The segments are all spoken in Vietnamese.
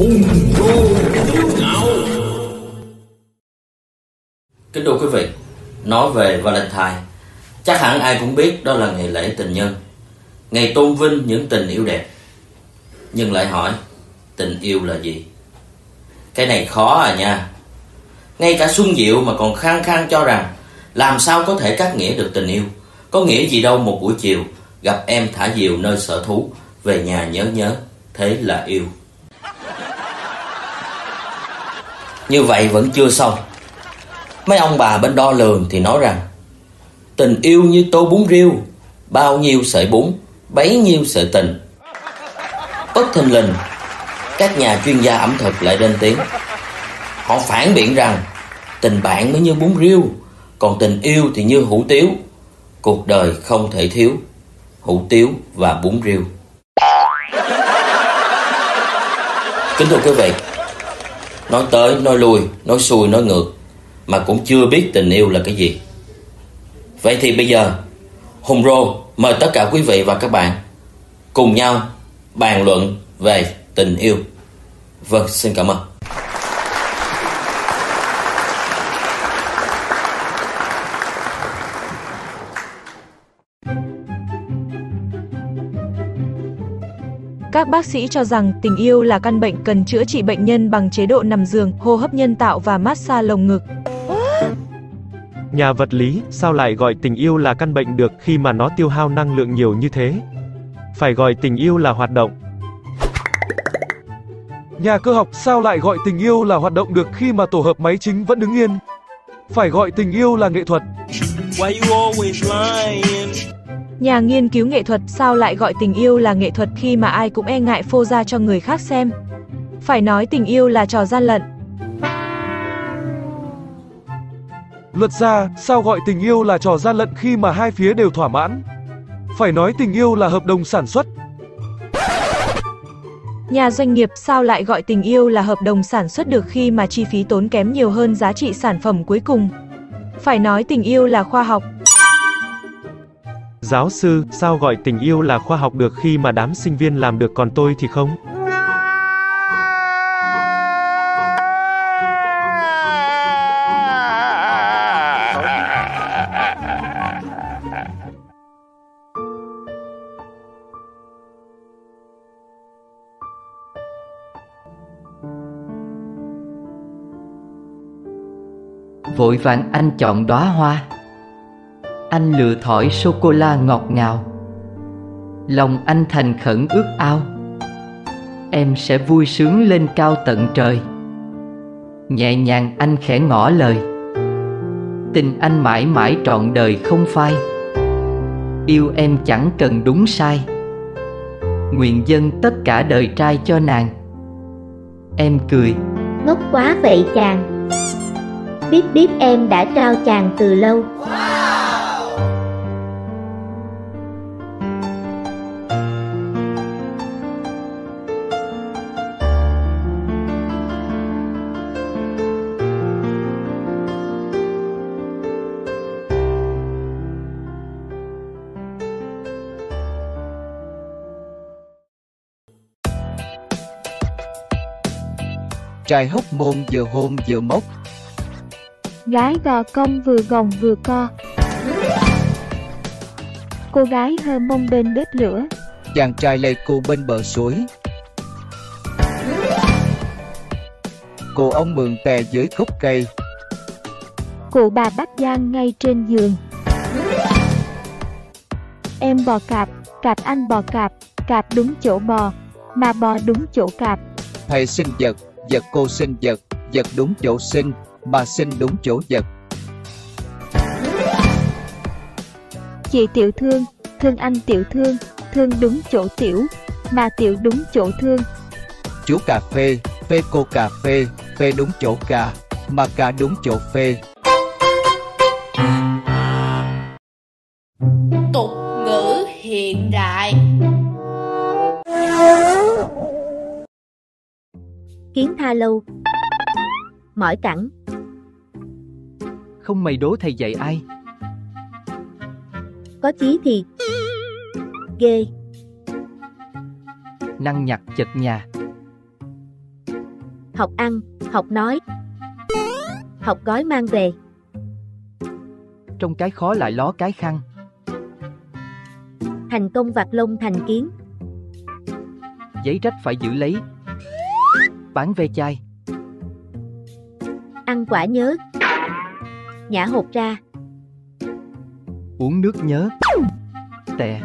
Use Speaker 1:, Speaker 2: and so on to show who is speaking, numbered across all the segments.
Speaker 1: Kính thưa quý vị, nói về Valentine, chắc hẳn ai cũng biết đó là ngày lễ tình nhân, ngày tôn vinh những tình yêu đẹp. Nhưng lại hỏi, tình yêu là gì? Cái này khó à nha. Ngay cả Xuân Diệu mà còn khăng khăng cho rằng làm sao có thể cắt nghĩa được tình yêu. Có nghĩa gì đâu một buổi chiều gặp em thả diều nơi sở thú, về nhà nhớ nhớ, thế là yêu. Như vậy vẫn chưa xong. Mấy ông bà bên đo lường thì nói rằng tình yêu như tô bún riêu, bao nhiêu sợi bún, bấy nhiêu sợi tình. Bất thình lình, các nhà chuyên gia ẩm thực lại lên tiếng. Họ phản biện rằng tình bạn mới như bún riêu, còn tình yêu thì như hủ tiếu. Cuộc đời không thể thiếu hủ tiếu và bún riêu. Kính thưa quý vị, nói tới, nói lui, nói xuôi, nói ngược mà cũng chưa biết tình yêu là cái gì. Vậy thì bây giờ Hùng Rô mời tất cả quý vị và các bạn cùng nhau bàn luận về tình yêu. Vâng, xin cảm ơn.
Speaker 2: Các bác sĩ cho rằng tình yêu là căn bệnh cần chữa trị bệnh nhân bằng chế độ nằm giường, hô hấp nhân tạo và massage lồng ngực.
Speaker 3: Nhà vật lý, sao lại gọi tình yêu là căn bệnh được khi mà nó tiêu hao năng lượng nhiều như thế? Phải gọi tình yêu là hoạt động.
Speaker 4: Nhà cơ học, sao lại gọi tình yêu là hoạt động được khi mà tổ hợp máy chính vẫn đứng yên? Phải gọi tình yêu là nghệ thuật.
Speaker 2: Nhà nghiên cứu nghệ thuật, sao lại gọi tình yêu là nghệ thuật khi mà ai cũng e ngại phô ra cho người khác xem? Phải nói tình yêu là trò gian lận.
Speaker 4: Luật gia, sao gọi tình yêu là trò gian lận khi mà hai phía đều thỏa mãn? Phải nói tình yêu là hợp đồng sản xuất.
Speaker 2: Nhà doanh nghiệp, sao lại gọi tình yêu là hợp đồng sản xuất được khi mà chi phí tốn kém nhiều hơn giá trị sản phẩm cuối cùng? Phải nói tình yêu là khoa học.
Speaker 3: Giáo sư, sao gọi tình yêu là khoa học được khi mà đám sinh viên làm được còn tôi thì không?
Speaker 5: Vội vàng anh chọn đóa hoa, anh lựa thỏi sô-cô-la ngọt ngào. Lòng anh thành khẩn ước ao, em sẽ vui sướng lên cao tận trời. Nhẹ nhàng anh khẽ ngỏ lời, tình anh mãi mãi trọn đời không phai. Yêu em chẳng cần đúng sai, nguyện dâng tất cả đời trai cho nàng. Em cười,
Speaker 6: ngốc quá vậy chàng, biết em đã trao chàng từ lâu.
Speaker 7: Trai hốc môn vừa hôn vừa mốc,
Speaker 6: Gái gò công vừa gồng vừa co, cô gái hơ mông bên bếp lửa,
Speaker 7: chàng trai lê cô bên bờ suối. Cô ông mượn tè dưới gốc cây,
Speaker 6: cụ bà bắt giang ngay trên giường. Em bò cạp, cạp anh bò cạp, cạp đúng chỗ bò, mà bò đúng chỗ cạp.
Speaker 7: Thầy sinh vật, vật cô sinh vật, vật đúng chỗ sinh, mà sinh đúng chỗ vật.
Speaker 6: Chị tiểu thương, thương anh tiểu thương, thương đúng chỗ tiểu, mà tiểu đúng chỗ thương.
Speaker 7: Chú cà phê, phê cô cà phê, phê đúng chỗ cà, mà cà đúng chỗ phê.
Speaker 8: Tục ngữ hiện đại.
Speaker 6: Kiến tha lâu, mỏi cẳng.
Speaker 5: không mày đố thầy dạy ai?
Speaker 6: Có chí thì ghê.
Speaker 5: Năng nhặt chật nhà.
Speaker 9: học ăn, học nói. Học gói mang về.
Speaker 5: Trong cái khó lại ló cái khăn.
Speaker 9: Thành công vặt lông thành kiến.
Speaker 5: Giấy rách phải giữ lấy. Bán ve chai.
Speaker 9: Ăn quả nhớ. Nhả hột ra.
Speaker 5: Uống nước nhớ. Tè.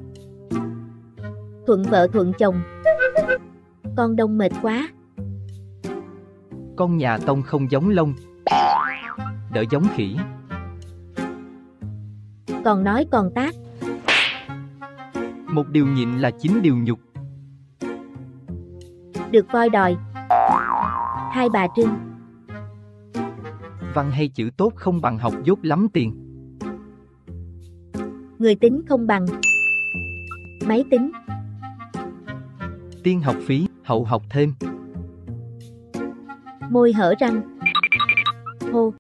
Speaker 9: Thuận vợ thuận chồng. Con đông mệt quá.
Speaker 5: Con nhà tông không giống lông. Đỡ giống khỉ.
Speaker 9: Còn nói còn tác.
Speaker 5: Một điều nhịn là 9 điều nhục.
Speaker 9: Được voi đòi. Hai bà Trưng.
Speaker 5: Văn hay chữ tốt không bằng học dốt lắm tiền.
Speaker 9: Người tính không bằng máy tính.
Speaker 5: Tiên học phí, hậu học thêm.
Speaker 9: Môi hở răng. Hô.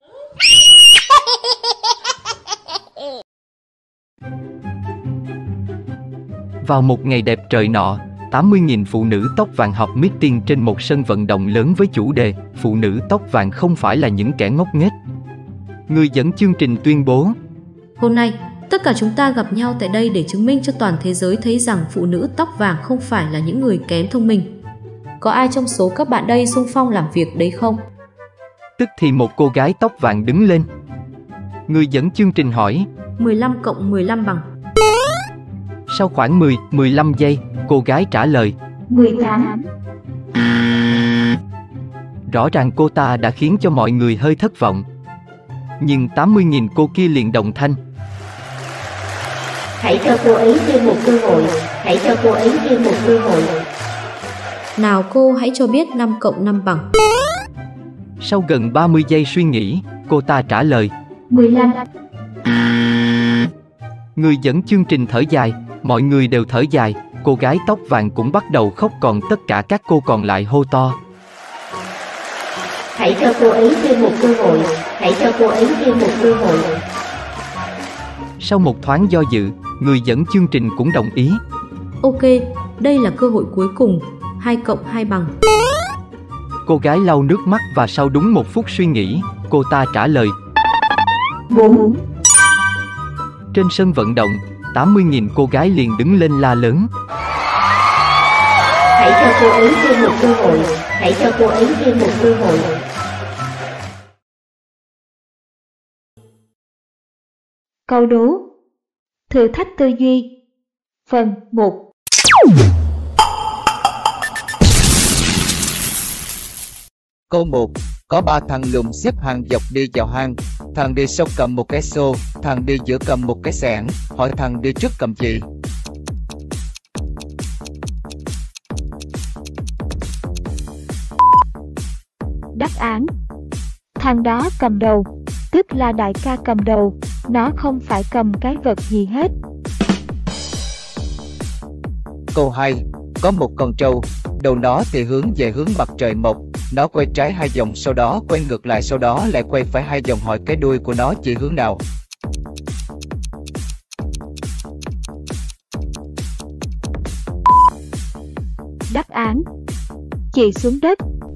Speaker 5: Vào một ngày đẹp trời nọ, 80.000 phụ nữ tóc vàng họp meeting trên một sân vận động lớn với chủ đề Phụ nữ tóc vàng không phải là những kẻ ngốc nghếch. Người dẫn chương trình tuyên bố:
Speaker 10: Hôm nay, tất cả chúng ta gặp nhau tại đây để chứng minh cho toàn thế giới thấy rằng phụ nữ tóc vàng không phải là những người kém thông minh. Có ai trong số các bạn đây xung phong làm việc đấy không?
Speaker 5: Tức thì một cô gái tóc vàng đứng lên. Người dẫn chương trình hỏi:
Speaker 10: 15 cộng 15 bằng.
Speaker 5: Sau khoảng 10-15 giây, cô gái trả lời:
Speaker 6: 18.
Speaker 5: Rõ ràng cô ta đã khiến cho mọi người hơi thất vọng. Nhưng 80.000 cô kia liền đồng thanh:
Speaker 6: Hãy cho cô ấy thêm một cơ hội. Hãy cho cô ấy thêm một cơ hội.
Speaker 10: Nào cô hãy cho biết 5 cộng 5 bằng.
Speaker 5: Sau gần 30 giây suy nghĩ, cô ta trả lời:
Speaker 6: 15.
Speaker 5: Người dẫn chương trình thở dài, mọi người đều thở dài, cô gái tóc vàng cũng bắt đầu khóc, còn tất cả các cô còn lại hô to:
Speaker 6: Hãy cho cô ấy thêm một cơ hội. Hãy cho cô ấy thêm một cơ hội.
Speaker 5: Sau một thoáng do dự, người dẫn chương trình cũng đồng ý.
Speaker 10: Ok, đây là cơ hội cuối cùng, 2 cộng 2 bằng.
Speaker 5: Cô gái lau nước mắt và sau đúng 1 phút suy nghĩ, cô ta trả lời:
Speaker 6: 4.
Speaker 5: Trên sân vận động, 80.000 cô gái liền đứng lên la lớn:
Speaker 6: Hãy cho cô ấy thêm một cơ hội. Hãy cho cô ấy thêm một cơ hội. Câu đố. Thử thách tư duy. Phần 1.
Speaker 7: Câu 1. Có 3 thằng lùn xếp hàng dọc đi vào hang. Thằng đi sau cầm một cái xô, thằng đi giữa cầm một cái xẻng. Hỏi thằng đi trước cầm gì?
Speaker 6: Đáp án. Thằng đó cầm đầu, tức là đại ca cầm đầu, nó không phải cầm cái vật gì hết.
Speaker 7: Câu 2. Có một con trâu, đầu nó thì hướng về hướng mặt trời mọc, nó quay trái 2 vòng sau đó quay ngược lại sau đó lại quay phải 2 vòng, hỏi cái đuôi của nó chỉ hướng nào?
Speaker 6: Đáp án. Chỉ xuống đất.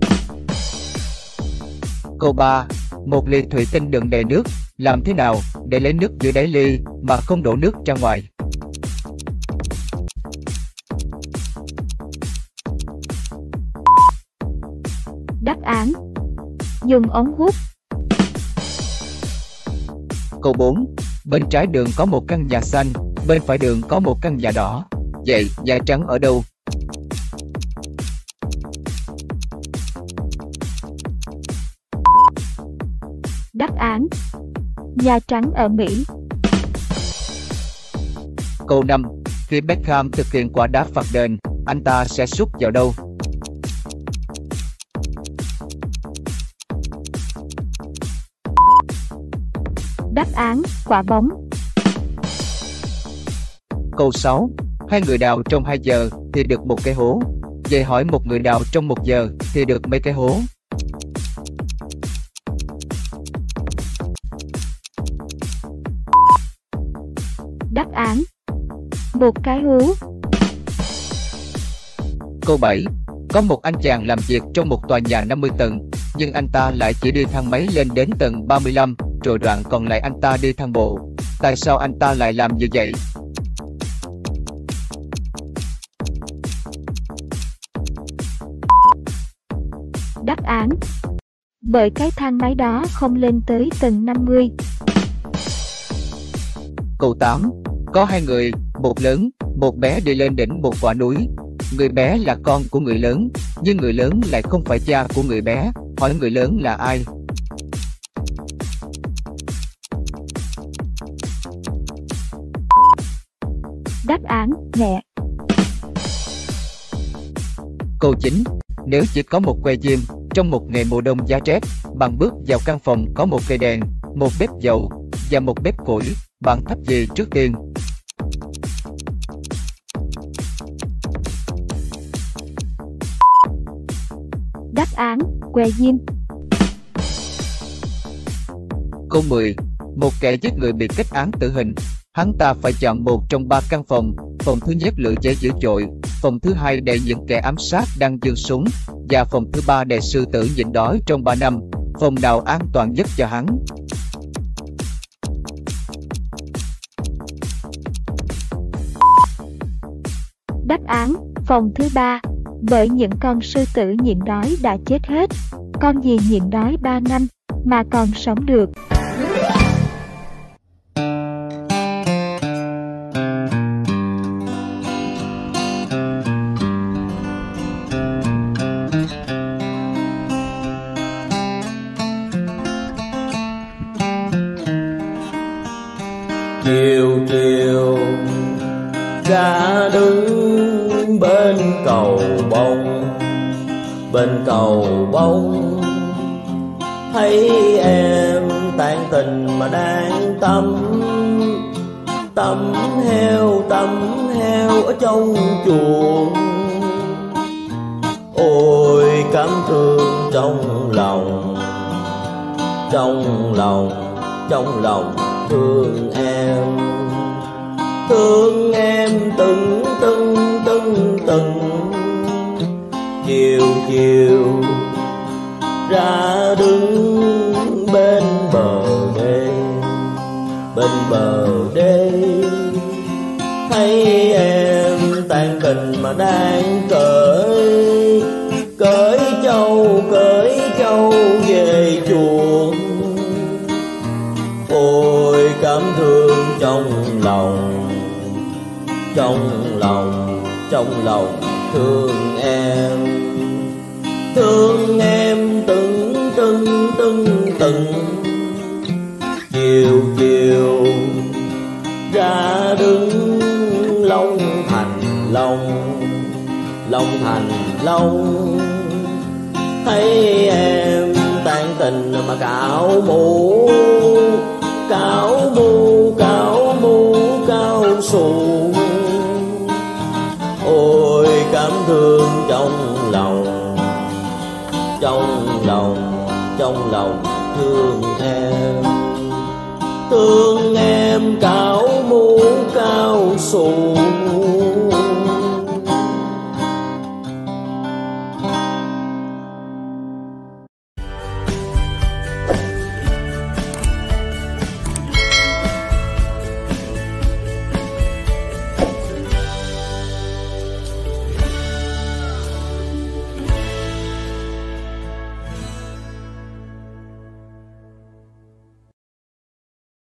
Speaker 7: Câu 3. Một ly thủy tinh đựng đầy nước, làm thế nào để lấy nước dưới đáy ly mà không đổ nước ra ngoài?
Speaker 6: Đáp án. Dùng ống hút.
Speaker 7: Câu 4. Bên trái đường có một căn nhà xanh, bên phải đường có một căn nhà đỏ. Vậy nhà trắng ở đâu?
Speaker 6: Đáp án. Nhà Trắng ở Mỹ.
Speaker 7: Câu 5. Khi Beckham thực hiện quả đá phạt đền, anh ta sẽ sút vào đâu?
Speaker 6: Đáp án. Quả bóng.
Speaker 7: Câu 6. 2 người đào trong 2 giờ thì được 1 cái hố. Vậy hỏi 1 người đào trong 1 giờ thì được mấy cái hố?
Speaker 6: Đáp án. 1 cái hố.
Speaker 7: Câu 7. Có một anh chàng làm việc trong một tòa nhà 50 tầng, nhưng anh ta lại chỉ đi thang máy lên đến tầng 35, rồi đoạn còn lại anh ta đi thang bộ. Tại sao anh ta lại làm như vậy?
Speaker 6: Đáp án: bởi cái thang máy đó không lên tới tầng 50.
Speaker 7: Câu 8. Có hai người, một lớn, một bé đi lên đỉnh một quả núi. Người bé là con của người lớn, nhưng người lớn lại không phải cha của người bé. Hỏi người lớn là ai?
Speaker 6: Đáp án: mẹ.
Speaker 7: Câu 9. Nếu chỉ có một que diêm trong một ngày mùa đông giá rét, bạn bước vào căn phòng có một cây đèn, một bếp dầu và một bếp củi, bạn thắp gì trước tiên?
Speaker 6: Đáp án: que diêm.
Speaker 7: Câu 10. Một kẻ giết người bị kết án tử hình. Hắn ta phải chọn một trong 3 căn phòng. Phòng thứ nhất lửa cháy dữ dội, phòng thứ hai để những kẻ ám sát đang giương súng, và phòng thứ 3 để sư tử nhịn đói trong 3 năm. Phòng nào an toàn nhất cho hắn?
Speaker 6: Đáp án: phòng thứ 3. Bởi những con sư tử nhịn đói đã chết hết. Con gì nhịn đói 3 năm mà còn sống được?
Speaker 1: Chiều chiều ra đứng bên cầu bông, bên cầu bông thấy em tàn tình mà đang tắm heo ở trong chuồng. Ôi cảm thương trong lòng thương em từng chiều chiều ra đứng bên bờ đê thấy em tàn tình mà đang cởi trâu về chuồng. Ôi cảm thương trong lòng thương em từng chiều chiều ra đứng long thành long thấy em tàn tình mà cạo mũ cao su. Ôi cảm thương trong lòng thương em cạo mũ cao su.